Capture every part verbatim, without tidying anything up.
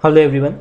Hello everyone.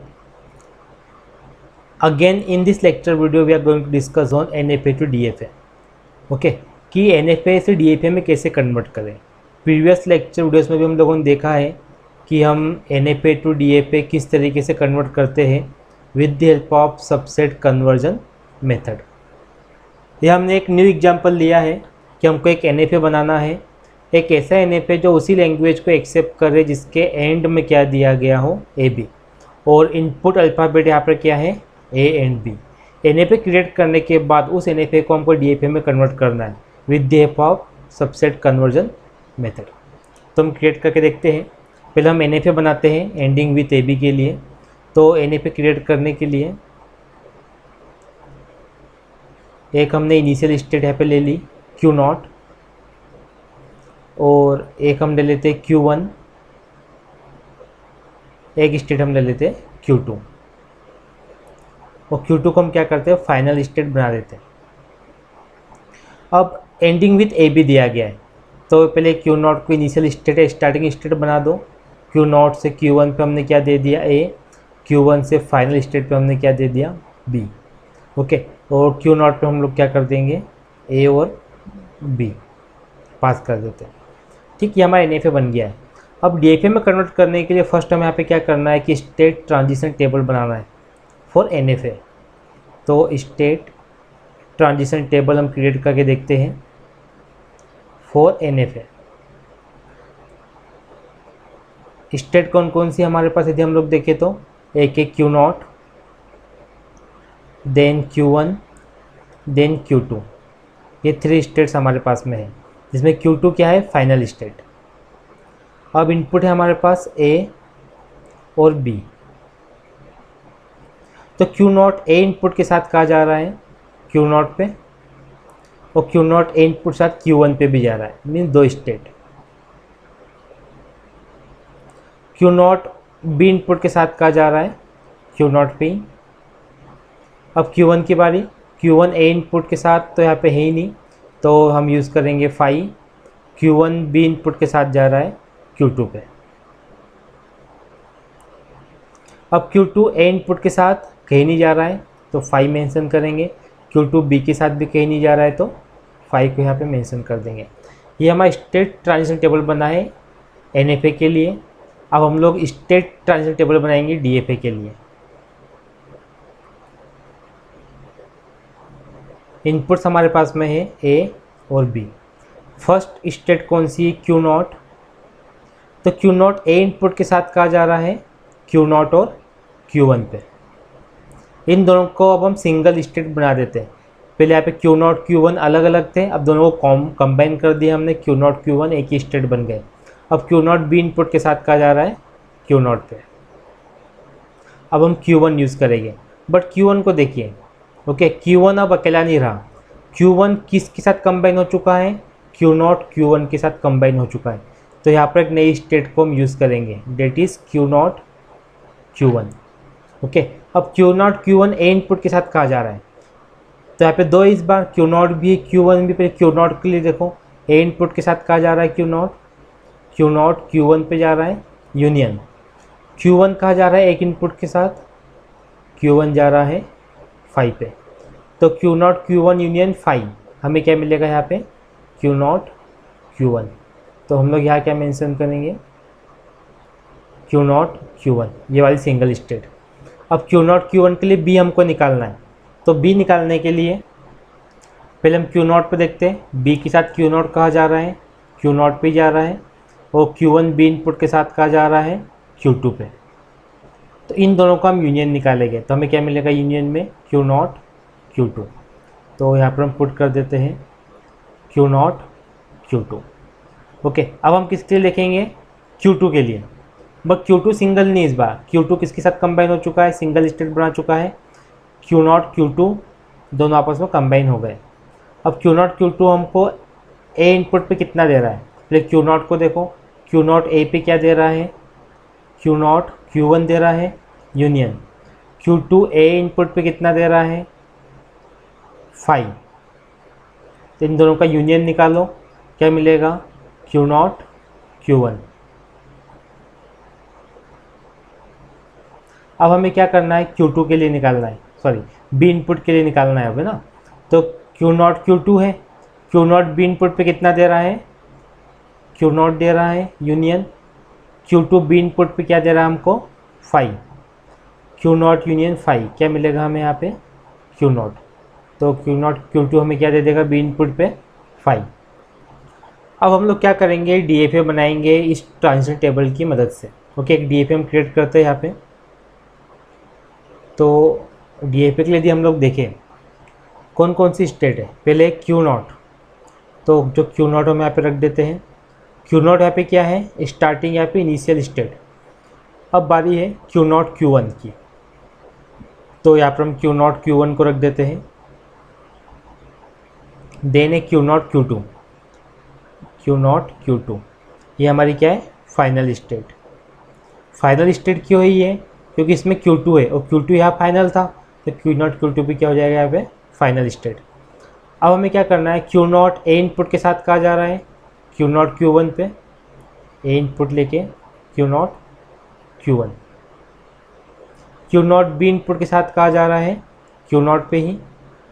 Again in this lecture video we are going to discuss on N F A to D F A. Okay कि N F A से D F A में कैसे convert करें। Previous lecture videos में भी हम लोगों ने देखा है कि हम N F A to D F A किस तरीके से कन्वर्ट करते हैं with the help of subset conversion method. ये हमने एक न्यू एग्जांपल लिया है कि हमको एक N F A बनाना है, एक ऐसा N F A जो उसी लैंग्वेज को एक्सेप्ट करे जिसके एंड में क्या दिया गया हो ए बी, और इनपुट अल्फ़ाबेट यहाँ पर क्या है A and B. N F A create करने के बाद उस N F A को हमको D F A में कन्वर्ट करना है with the help of subset conversion method. तो हम क्रिएट करके देखते हैं। पहले हम N F A बनाते हैं एंडिंग विथ ए बी के लिए। तो N F A क्रिएट करने के लिए एक हमने इनिशियल स्टेट यहाँ पे ले ली क्यू नॉट, और एक हम ले लेते क्यू वन, एक स्टेट हम ले लेते हैं क्यू टू, और क्यू टू को हम क्या करते हैं फाइनल स्टेट बना देते हैं। अब एंडिंग विथ ए बी दिया गया है तो पहले क्यू नॉट को इनिशियल स्टेट स्टार्टिंग स्टेट बना दो। क्यू नॉट से क्यू वन पे हमने क्या दे दिया ए, क्यू वन से फाइनल स्टेट पे हमने क्या दे दिया बी। ओके, और क्यू नॉट पे हम लोग क्या कर देंगे ए और बी पास कर देते हैं। ठीक, ये हमारा N F A बन गया है। अब D F A में कन्वर्ट करने के लिए फर्स्ट हमें यहाँ पे क्या करना है कि स्टेट ट्रांजिशन टेबल बनाना है फॉर N F A। तो स्टेट ट्रांजिशन टेबल हम क्रिएट करके देखते हैं for N F A। State कौन कौन सी हमारे पास यदि हम लोग देखें तो एक एक Q not, then Q one, then Q two, ये थ्री स्टेट्स हमारे पास में है, जिसमें क्यू टू क्या है फाइनल स्टेट। अब इनपुट है हमारे पास ए और बी। तो क्यू नॉट ए इनपुट के साथ कहा जा रहा है क्यू नॉट पे, और क्यू नॉट ए इनपुट के साथ क्यू वन पे भी जा रहा है, मीन्स दो state. Q not B input के साथ कहा जा रहा है क्यू नॉट पे। अब क्यू वन की बारी, क्यू वन ए इनपुट के साथ तो यहाँ पे है ही नहीं, तो हम यूज़ करेंगे five. Q one B input के साथ जा रहा है क्यू टू पे। अब क्यू टू ए इनपुट के साथ कहीं नहीं जा रहा है तो फाइव मेंशन करेंगे। क्यू टू बी के साथ भी कहीं नहीं जा रहा है तो फाइव को यहाँ पे मेंशन कर देंगे। ये हमारा स्टेट ट्रांजिशन टेबल बना है N F A के लिए। अब हम लोग स्टेट ट्रांजिशन टेबल बनाएंगे D F A के लिए। इनपुट्स हमारे पास में है A और B। फर्स्ट स्टेट कौन सी है क्यू नॉट, तो क्यू नॉट ए इनपुट के साथ कहा जा रहा है क्यू नॉट और क्यू वन पे। इन दोनों को अब हम सिंगल स्टेट बना देते हैं। पहले यहाँ पे क्यू नॉट क्यू वन अलग अलग थे, अब दोनों को कॉम कंबाइन कर दिया हमने, क्यू नॉट क्यू वन एक ही स्टेट बन गए। अब क्यू नॉट बी इनपुट के साथ कहा जा रहा है क्यू नॉट पे। अब हम क्यू वन यूज़ करेंगे, बट क्यू वन को देखिए। ओके, क्यू वन अब अकेला नहीं रहा, क्यू वन किसके साथ कंबाइन हो चुका है क्यू नॉट क्यू वन के साथ कंबाइन हो चुका है। तो यहाँ पर एक नई स्टेट को हम यूज़ करेंगे, that is Q not Q one. Okay, अब Q not Q one A input के साथ कहा जा रहा है, तो यहाँ पे दो इस बार क्यू नॉट भी क्यू वन भी। पहले क्यू नॉट के लिए देखो, ए इनपुट के साथ कहा जा रहा है Q not, Q not Q one पे जा रहा है यूनियन। क्यू वन कहा जा रहा है एक इनपुट के साथ, क्यू वन जा रहा है फाइव पे। तो Q not Q one union five, हमें क्या मिलेगा यहाँ पे क्यू नॉट क्यू वन। तो हम लोग यहाँ क्या मेंशन करेंगे क्यू नॉट क्यू वन, ये वाली सिंगल स्टेट। अब क्यू नॉट क्यू वन के लिए बी हमको निकालना है, तो बी निकालने के लिए पहले हम क्यू नॉट पे देखते हैं। बी के साथ क्यू नॉट कहा जा रहा है क्यू नॉट पे जा रहा है, और क्यू वन बी इनपुट के साथ कहा जा रहा है क्यू टू पे। तो इन दोनों का हम यूनियन निकालेंगे, तो हमें क्या मिलेगा यूनियन में क्यू नॉट क्यू टू। तो यहाँ पर हम पुट कर देते हैं Q not Q two. Okay, अब हम किसके लिए लिखेंगे क्यू टू के लिए, बट क्यू टू सिंगल नहीं, इस बार क्यू टू किसके साथ कंबाइन हो चुका है सिंगल स्टेट बना चुका है, क्यू नॉट क्यू टू दोनों आपस में कंबाइन हो गए। अब क्यू नॉट क्यू टू हमको ए इनपुट पे कितना दे रहा है, पहले क्यू नॉट को देखो। क्यू नॉट ए पे क्या दे रहा है क्यू नॉट क्यू वन दे रहा है union. Q two A input पे कितना दे रहा है फाइव। तो इन दोनों का यूनियन निकालो, क्या मिलेगा क्यू नॉट क्यू वन। अब हमें क्या करना है, क्यू टू के लिए निकालना है, सॉरी बी इनपुट के लिए निकालना है अब, है ना। तो क्यू नॉट क्यू टू है, क्यू नॉट बी इनपुट पे कितना दे रहा है, क्यू नॉट दे रहा है union, Q two B input पे क्या दे रहा है हमको, five, Q not union five, क्या मिलेगा हमें यहाँ पे, क्यू नॉट। तो क्यू नॉट क्यू टू हमें क्या दे देगा बी इनपुट पे फाइव। अब हम लोग क्या करेंगे, डी एफ ए बनाएंगे इस ट्रांजिशन टेबल की मदद से। ओके, एक डी एफ ए हम क्रिएट करते हैं यहाँ पे। तो डी एफ ए के लिए यदि हम लोग देखें कौन कौन सी स्टेट है, पहले क्यू नॉट, तो जो क्यू नॉट हम यहाँ पे रख देते हैं। क्यू नॉट यहाँ पे क्या है, स्टार्टिंग यहाँ पे इनिशियल स्टेट। अब बारी है क्यू नॉट क्यू वन की, तो यहाँ पर हम क्यू नॉट क्यू वन को रख देते हैं। देन है Q not Q two, Q not Q two, ये हमारी क्या है, फाइनल स्टेट। फाइनल स्टेट क्यों है ये, क्योंकि इसमें क्यू टू है और क्यू टू यहाँ फाइनल था, तो क्यू नॉट क्यू टू भी क्या हो जाएगा यहाँ पे, फाइनल स्टेट। अब हमें क्या करना है, क्यू नॉट ए इनपुट के साथ कहा जा रहा है, क्यू नॉट क्यू वन पे ए इनपुट लेके Q not Q one, Q not B input के साथ कहा जा रहा है क्यू नॉट पे ही,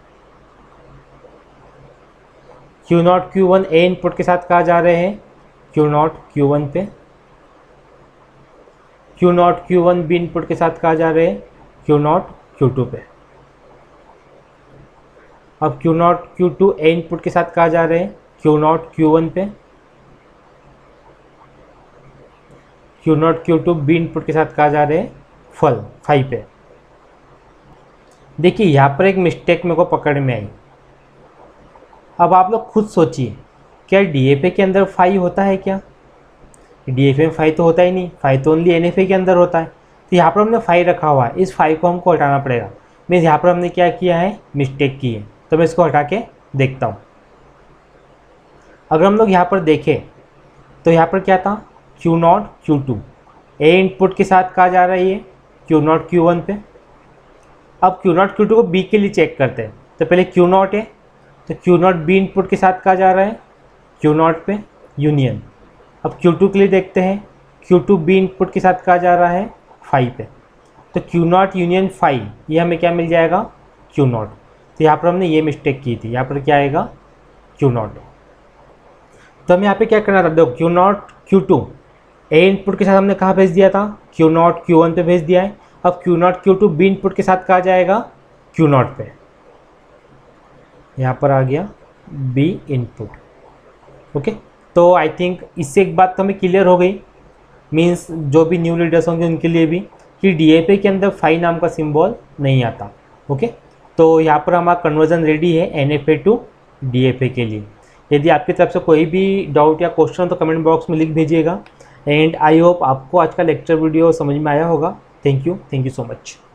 Q not Q one A input के साथ कहा जा रहे हैं क्यू नॉट क्यू वन पे, Q not Q one B input के साथ कहा जा रहे हैं क्यू नॉट क्यू टू पे। अब Q not Q two A input के साथ कहा जा रहे हैं क्यू नॉट क्यू वन पे, Q not Q two B input के साथ कहा जा रहे हैं फल फाइव पे। देखिए यहाँ पर एक मिस्टेक मेरे को पकड़ में आई। अब आप लोग खुद सोचिए, क्या डी एफ ए के अंदर फाइव होता है क्या, डी एफ ए में फाइव तो होता ही नहीं, फाइव तो ओनली एन एफ ए के अंदर होता है। तो यहाँ पर हमने फाइव रखा हुआ है, इस फाइव को हमको हटाना पड़ेगा। मीन्स यहाँ पर हमने क्या किया है, मिस्टेक की है। तो मैं इसको हटा के देखता हूँ। अगर हम लोग यहाँ पर देखें तो यहाँ पर क्या था, Q not Q two A input के साथ कहा जा रहा है ये क्यू नॉट क्यू वन पे। अब क्यू नॉट क्यू टू को बी के लिए चेक करते हैं। तो पहले क्यू नॉट है, तो क्यू नॉट बी इनपुट के साथ कहा जा रहा है क्यू नॉट पे यूनियन। अब क्यू टू के लिए देखते हैं, क्यू टू बी इनपुट के साथ कहा जा रहा है फाइव पे। तो क्यू नॉट यूनियन फाइव, ये हमें क्या मिल जाएगा, क्यू नॉट। तो यहाँ पर हमने ये मिस्टेक की थी, यहाँ पर क्या आएगा, क्यू नॉट। तो हमें यहाँ पे क्या करना था, देखो Q not Q two A input के साथ हमने कहाँ भेज दिया था, क्यू नॉट क्यू वन पे भेज दिया है। अब Q not Q two B input के साथ कहा जाएगा क्यू नॉट पे, यहाँ पर आ गया बी इनपुट। ओके, तो आई थिंक इससे एक बात तो हमें क्लियर हो गई, मीन्स जो भी न्यू लीडर्स होंगे उनके लिए भी, कि डी ए पी के अंदर फाइव नाम का सिंबल नहीं आता। ओके, तो यहाँ पर हमारा कन्वर्जन रेडी है N F A to D A P के लिए। यदि आपकी तरफ से कोई भी डाउट या क्वेश्चन तो कमेंट बॉक्स में लिख भेजिएगा। एंड आई होप आपको आज का लेक्चर वीडियो समझ में आया होगा। Thank you thank you so much.